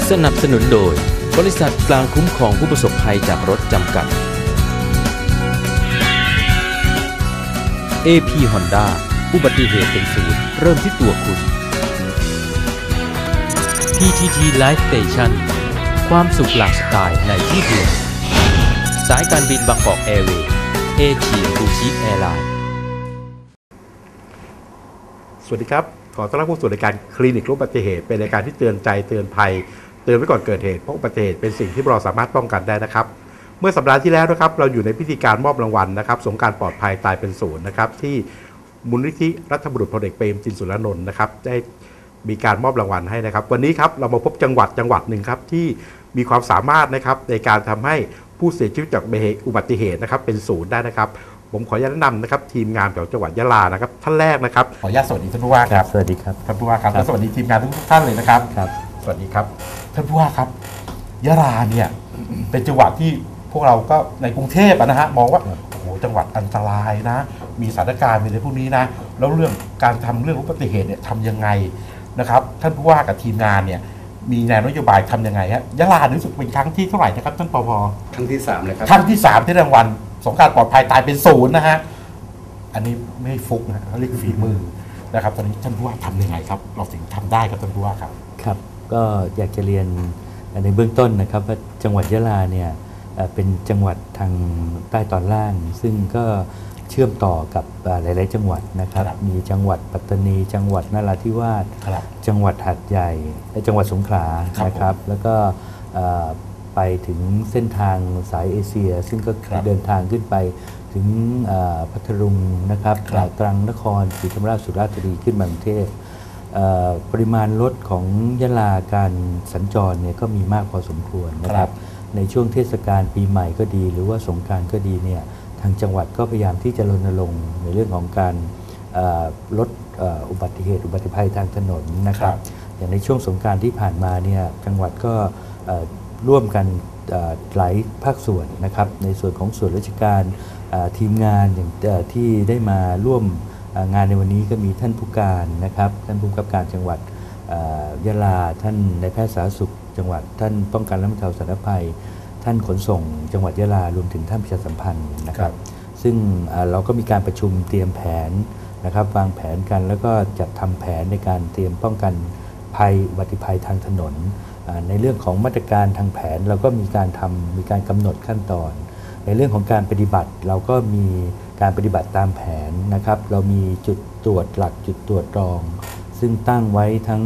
สนับสนุนโดยบริษัทกลางคุ้มครองผู้ประสบภัยจากรถจำกัด AP Honda อุบัติเหตุเป็นศูนย์เริ่มที่ตัวคุณ PTT Life Station ความสุขหลากสไตล์ในที่เดียวสายการบินบางกอกแอร์เวย์เอเชียบูชิคแอร์ไลน์สวัสดีครับขอต้อนรับเข้าสู่รายการคลินิกอุบัติเหตุเป็นรายการที่เตือนใจเตือนภัยเตือนไว้ก่อนเกิดเหตุเพราะอุบัติเหตุเป็นสิ่งที่เราสามารถป้องกันได้นะครับเมื่อสัปดาห์ที่แล้วนะครับเราอยู่ในพิธีการมอบรางวัลนะครับสงกรานต์ปลอดภัยตายเป็นศูนย์นะครับที่มูลนิธิรัฐบุรุษพลเอกเปรมจินสุรานนท์นะครับได้มีการมอบรางวัลให้นะครับวันนี้ครับเรามาพบจังหวัดหนึ่งครับที่มีความสามารถนะครับในการทำให้ผู้เสียชีวิตจากอุบัติเหตุนะครับเป็นศูนย์ได้นะครับผมขออนุญาตแนะนำนะครับทีมงานของจังหวัดยะลานะครับท่านแรกนะครับขออนุญาตสวัสดีท่านผู้ว่าครับสวัสดีครับท่านผู้ว่าครับและสวัสดีทีมงานทุกท่านเลยนะครับสวัสดีครับท่านผู้ว่าครับยะลาเนี่ยเป็นจังหวัดที่พวกเราก็ในกรุงเทพนะฮะมองว่าโอ้โหจังหวัดอันตรายนะมีสถานการณ์มีอะไรพวกนี้นะแล้วเรื่องการทำเรื่องอุบัติเหตุเนี่ยทำยังไงนะครับท่านผู้ว่ากับทีมงานเนี่ยมีแนวนโยบายทำยังไงฮะยะลารู้สึกเป็นครั้งที่เท่าไหร่นะครับท่านปภครั้งที่3เลยครับครั้งที่3ที่รางวัลสงกรานต์ปลอดภัยตายเป็นศูนย์นะฮะอันนี้ไม่ฟุกนะเขาเรียกฝีมือนะครับตอนนี้ท่านผู้ว่าทำยังไงครับเราถึงทำได้ครับท่านผู้ว่าครับครับก็อยากจะเรียนในเบื้องต้นนะครับว่าจังหวัดยะลาเนี่ยเป็นจังหวัดทางใต้ตอนล่างซึ่งก็เชื่อมต่อกับหลายๆจังหวัดนะครับมีจังหวัดปัตตานีจังหวัดนราธิวาสจังหวัดหาดใหญ่และจังหวัดสงขลานะครับแล้วก็ไปถึงเส้นทางสายเอเชียซึ่งก็เดินทางขึ้นไปถึงพัทลุงนะครับตรังนครศรีธรรมราชสุราษฎร์ธานีขึ้นมากรุงเทพปริมาณรถของยะลาการสัญจรเนี่ยก็มีมากพอสมควรนะครับในช่วงเทศกาลปีใหม่ก็ดีหรือว่าสงกรานต์ก็ดีเนี่ยทางจังหวัดก็พยายามที่จะรณรงค์ในเรื่องของการลดอุบัติเหตุอุบัติภัยทางถนนนะครับอย่างในช่วงสงกรานต์ที่ผ่านมาเนี่ยจังหวัดก็ร่วมกันหลายภาคส่วนนะครับในส่วนของส่วนราชการทีมงานอย่างที่ได้มาร่วมงานในวันนี้ก็มีท่านผู้การนะครับท่านผู้กำกับการจังหวัดยะลาท่านนายแพทย์สาธารณสุขจังหวัดท่านป้องกันและบรรเทาสาธารณภัยท่านขนส่งจังหวัดยะลารวมถึงท่านประชาสัมพันธ์นะครับซึ่งเราก็มีการประชุมเตรียมแผนนะครับวางแผนกันแล้วก็จัดทำแผนในการเตรียมป้องกันภัยอุบัติภัยทางถนนในเรื่องของมาตรการทางแผนเราก็มีการกำหนดขั้นตอนในเรื่องของการปฏิบัติเราก็มีการปฏิบัติตามแผนนะครับเรามีจุดตรวจหลักจุดตรวจรองซึ่งตั้งไว้ทั้ง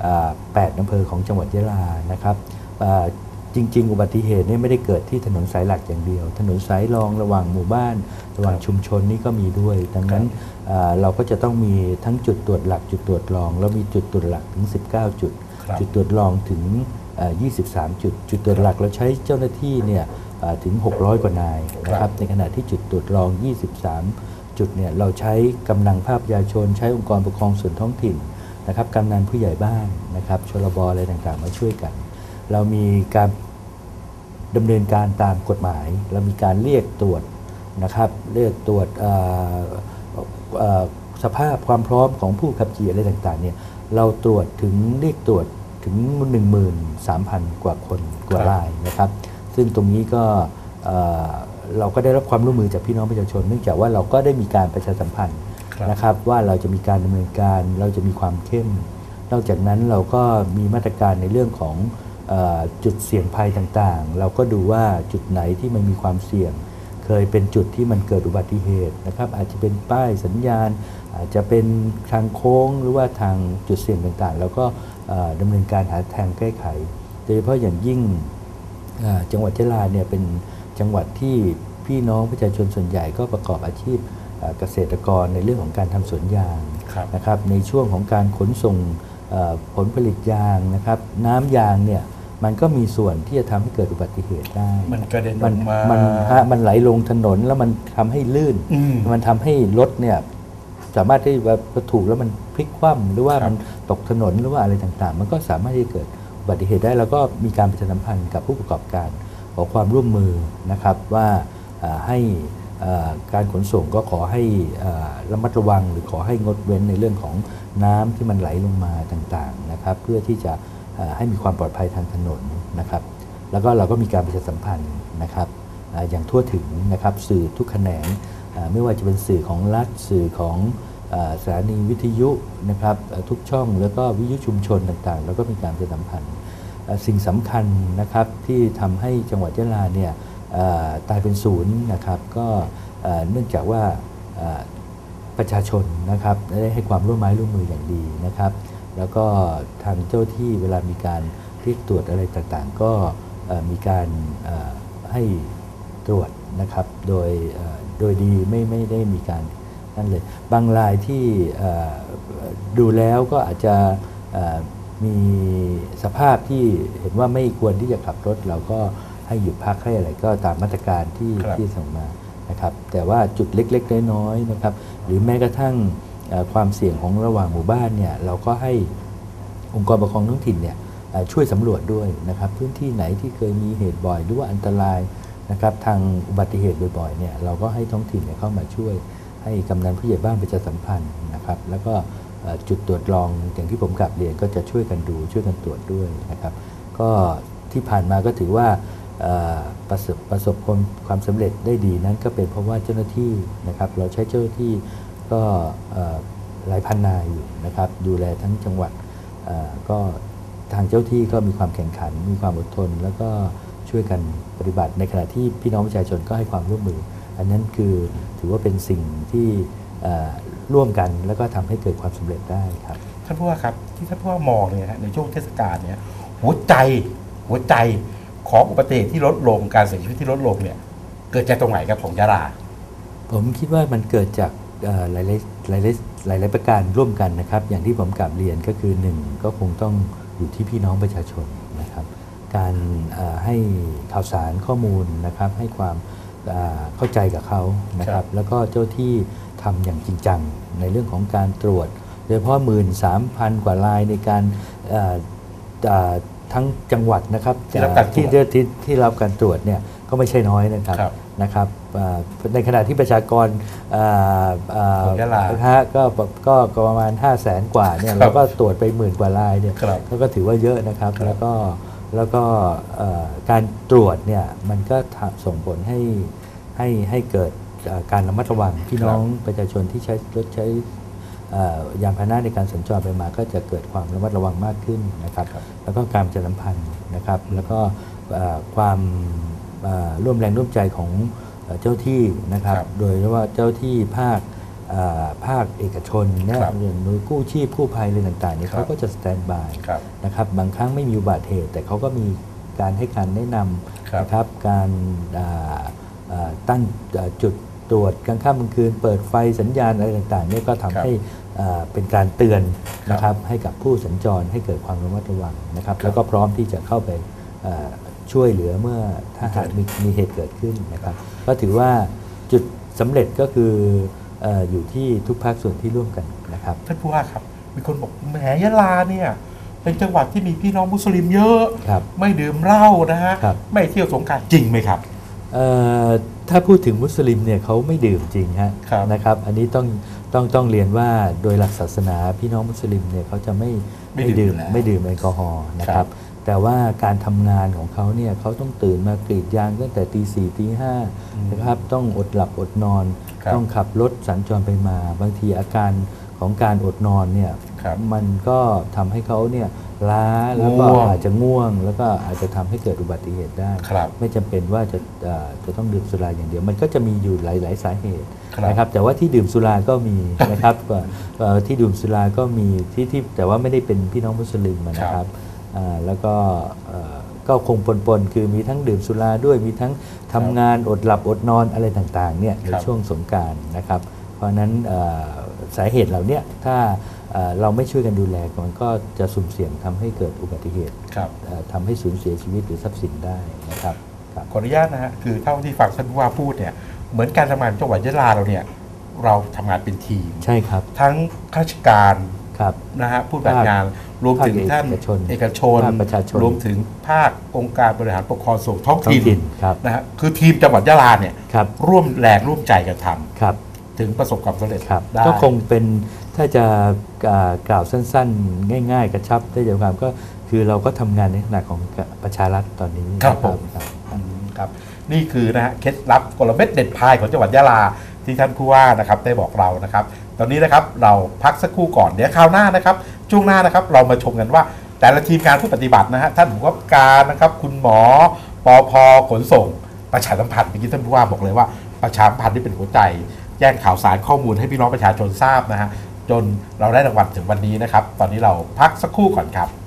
8อำเภอของจังหวัดยะลานะครับจริงๆอุบัติเหตุนี่ไม่ได้เกิดที่ถนนสายหลักอย่างเดียวถนนสายรองระหว่างหมู่บ้านระหว่างชุมชนนี่ก็มีด้วยดังนั้นเราก็จะต้องมีทั้งจุดตรวจหลักจุดตรวจรองแล้วมีจุดตรวจหลักถึง19จุดจุดตรวจรองถึง23จุดตรวจหลักเราใช้เจ้าหน้าที่เนี่ยถึง600กว่านายนะครับในขณะที่จุดตรวจรอง23จุดเนี่ยเราใช้กำลังภาคประชาชนใช้องค์กรปกครองส่วนท้องถิ่นนะครับกำนันผู้ใหญ่บ้านนะครับชลบอะไรต่างๆมาช่วยกันเรามีการดำเนินการตามกฎหมายเรามีการเรียกตรวจนะครับเรียกตรวจสภาพความพร้อมของผู้ขับขี่อะไรต่างๆเนี่ยเราตรวจถึงเรียกตรวจถึง 13,000 กว่าคนกว่ารายนะครับซึ่งตรงนี้ก็เราก็ได้รับความร่วมมือจากพี่น้องประชาชนเนื่องจากว่าเราก็ได้มีการประชาสัมพันธ์นะครับว่าเราจะมีการดำเนินการเราจะมีความเข้มนอกจากนั้นเราก็มีมาตรการในเรื่องของจุดเสี่ยงภัยต่างๆเราก็ดูว่าจุดไหนที่มันมีความเสี่ยงเคยเป็นจุดที่มันเกิดอุบัติเหตุนะครับอาจจะเป็นป้ายสัญญาณอาจจะเป็นทางโค้งหรือว่าทางจุดเสี่ยงต่างๆแล้วก็ดำเนินการหาทางแก้ไขโดยเฉพาะอย่างยิ่งจังหวัดยะลาเนี่ยเป็นจังหวัดที่พี่น้องประชาชนส่วนใหญ่ก็ประกอบอาชีพเกษตรกรในเรื่องของการทำสวนยางนะครับในช่วงของการขนส่งผลผลิตยางนะครับน้ำยางเนี่ยมันก็มีส่วนที่จะทำให้เกิดอุบัติเหตุได้มันกระเด็นออกมามันไหลลงถนนแล้วมันทำให้ลื่นมันทำให้รถเนี่ยสามารถที่ว่าถูกแล้วมันพลิกคว่ำหรือว่ามันตกถนนหรือว่าอะไรต่างๆมันก็สามารถที่จะเกิดอุบัติเหตุได้แล้วก็มีการประชาสัมพันธ์กับผู้ประกอบการขอความร่วมมือนะครับว่าให้การขนส่งก็ขอให้ระมัดระวังหรือขอให้งดเว้นในเรื่องของน้ำที่มันไหลลงมาต่างๆนะครับเพื่อที่จะให้มีความปลอดภัยทางถนนนะครับแล้วก็เราก็มีการประชาสัมพันธ์นะครับอย่างทั่วถึงนะครับสื่อทุกแขนงไม่ว่าจะเป็นสื่อของรัฐสื่อของสถานีวิทยุนะครับทุกช่องแล้วก็วิทยุชุมชนต่างๆแล้วก็มีการประชาสัมพันธ์สิ่งสำคัญนะครับที่ทำให้จังหวัดยะลาเนี่ยตายเป็นศูนย์นะครับก็เนื่องจากว่าประชาชนนะครับได้ให้ความร่วมมืออย่างดีนะครับแล้วก็ทางเจ้าที่เวลามีการเรียกตรวจอะไรต่างๆก็มีการให้ตรวจนะครับโดยดีไม่ได้มีการนั่นเลยบางรายที่ดูแล้วก็อาจจะมีสภาพที่เห็นว่าไม่ควรที่จะขับรถเราก็ให้หยุดพักให้อะไรก็ตามมาตรการที่ส่งมานะครับแต่ว่าจุดเล็กๆน้อยๆนะครับหรือแม้กระทั่งความเสี่ยงของระหว่างหมู่บ้านเนี่ยเราก็ให้องค์กรปกครองท้องถิ่นเนี่ยช่วยสำรวจด้วยนะครับพื้นที่ไหนที่เคยมีเหตุบ่อยหรือว่าอันตรายนะครับทางอุบัติเหตุบ่อยๆเนี่ยเราก็ให้ท้องถิ่นเข้ามาช่วยให้กำนันผู้ใหญ่บ้านประชาสัมพันธ์นะครับแล้วก็จุดตรวจลองอย่างที่ผมกลับเรียนก็จะช่วยกันดูช่วยกันตรวจด้วยนะครับก็ที่ผ่านมาก็ถือว่าประสบความสำเร็จได้ดีนั้นก็เป็นเพราะว่าเจ้าหน้าที่นะครับเราใช้เจ้าหน้าที่ก็หลายพันนายอยู่นะครับดูแลทั้งจังหวัดก็ทางเจ้าที่ก็มีความแข่งขันมีความอดทนแล้วก็ช่วยกันปฏิบัติในขณะที่พี่น้องประชาชนก็ให้ความร่วมมืออันนั้นคือถือว่าเป็นสิ่งที่ร่วมกันแล้วก็ทำให้เกิดความสำเร็จได้ครับท่านผู้ว่าครับที่ท่านผู้ว่ามองเนี่ยในช่วงเทศกาลเนี่ยหัวใจของอุบัติเหตุที่ลดลงการเสียชีวิตที่ลดลงเนี่ยเกิดจากตรงไหนครับของยะลาผมคิดว่ามันเกิดจากหลายประการร่วมกันนะครับอย่างที่ผมกลับเรียนก็คือ1ก็คงต้องอยู่ที่พี่น้องประชาชนนะครับการให้ข่าวสารข้อมูลนะครับให้ความเข้าใจกับเขานะครับแล้วก็เจ้าที่ทำอย่างจริงจังในเรื่องของการตรวจโดยเฉพาะ 13,000 กว่ารายในการทั้งจังหวัดนะครับที่รับการตรวจเนี่ยก็ไม่ใช่น้อยนะครับในขณะที่ประชากรก็ประมาณ 500,000 กว่าเนี่ยเราก็ตรวจไป10,000 กว่ารายเนี่ยก็ถือว่าเยอะนะครับแล้วก็การตรวจเนี่ยมันก็ส่งผลให้เกิดการระมัดระวังพี่น้องประชาชนที่ใช้รถใช้ยานพาหนะในการสัญจรไปมาก็จะเกิดความระมัดระวังมากขึ้นนะครับแล้วก็การประชาสัมพันธ์นะครับแล้วก็ความร่วมแรงร่วมใจของเจ้าที่นะครับโดยว่าเจ้าที่ภาคเอกชนเนี่ยหน่วยกู้ชีพกู้ภัยอะไรต่างๆเนี่ยเขาก็จะสแตนด์บายนะครับบางครั้งไม่มีอุบัติเหตุแต่เขาก็มีการให้การแนะนำนะครับการตั้งจุดตรวจกลางค่ำกลางคืนเปิดไฟสัญญาณอะไรต่างๆเนี่ยก็ทำให้เป็นการเตือนนะครับให้กับผู้สัญจรให้เกิดความระมัดระวังนะครับแล้วก็พร้อมที่จะเข้าไปช่วยเหลือเมื่อถ้าหากมีเหตุเกิดขึ้นนะครับก็ถือว่าจุดสำเร็จก็คืออยู่ที่ทุกภาคส่วนที่ร่วมกันนะครับท่านผู้ว่าครับมีคนบอกแหมยะลาเนี่ยเป็นจังหวัดที่มีพี่น้องมุสลิมเยอะไม่ดื่มเหล้านะฮะไม่เที่ยวสงกรานต์จริงไหมครับถ้าพูดถึงมุสลิมเนี่ยเขาไม่ดื่มจริงฮะนะครับอันนี้ต้องเรียนว่าโดยหลักศาสนาพี่น้องมุสลิมเนี่ยเขาจะไม่ดื่มแอลกอฮอล์นะครับแต่ว่าการทำงานของเขาเนี่ยเขาต้องตื่นมากรีดยางตั้งแต่ตี 4 ตี 5นะครับต้องอดหลับอดนอนต้องขับรถสัญจรไปมาบางทีอาการของการอดนอนเนี่ยมันก็ทำให้เขาเนี่ยล้าแล้วก็อาจจะง่วงแล้วก็อาจจะทำให้เกิดอุบัติเหตุได้ไม่จำเป็นว่าจะต้องดื่มสุราอย่างเดียวมันก็จะมีอยู่หลายสาเหตุนะครับแต่ว่าที่ดื่มสุราก็มีนะครับที่ดื่มสุราก็มีที่แต่ว่าไม่ได้เป็นพี่น้องมุสลิมนะครับแล้วก็คงปนคือมีทั้งดื่มสุราด้วยมีทั้งทำงานอดหลับอดนอนอะไรต่างๆเนี่ยในช่วงสงกรานต์นะครับเพราะนั้นสาเหตุเหล่านี้ถ้าเราไม่ช่วยกันดูแลมันก็จะสุ่มเสี่ยงทำให้เกิดอุบัติเหตุทำให้สูญเสียชีวิตหรือทรัพย์สินได้นะครับขออนุญาตนะฮะคือเท่าที่ฟังท่านผู้ว่าพูดเนี่ยเหมือนการทำงานจังหวัดยะลาเราเนี่ยเราทำงานเป็นทีมใช่ครับทั้งข้าราชการนะฮะผู้ปฏิบัติงานรวมถึงท่านเอกชนประชาชนรวมถึงภาคองค์การบริหารปกครองส่วนท้องถิ่นนะฮะคือทีมจังหวัดยะลาเนี่ยร่วมแรงร่วมใจกันทำถึงประสบความสำเร็จได้ก็คงเป็นถ้าจะกล่าวสั้นๆง่ายๆกระชับได้ใจความก็คือเราก็ทำงานในลักษณะของประชารัฐตอนนี้ครับผม ครับนี่คือนะฮะเคล็ดลับกลเม็ดเด็ดพายของจังหวัดยะลาที่ท่านผู้ว่านะครับได้บอกเรานะครับตอนนี้นะครับเราพักสักครู่ก่อนเดี๋ยวคราวหน้านะครับช่วงหน้านะครับเรามาชมกันว่าแต่ละทีมงานผู้ปฏิบัตินะฮะท่านผู้ว่าการนะครับคุณหมอปภขนส่งประชาสัมพันธ์เมื่อกี้ท่านผู้ว่าบอกเลยว่าประชาสัมพันธ์ที่เป็นหัวใจแจ้งข่าวสารข้อมูลให้พี่น้องประชาชนทราบนะฮะจนเราได้รางวัลถึงวันนี้นะครับตอนนี้เราพักสักครู่ก่อนครับ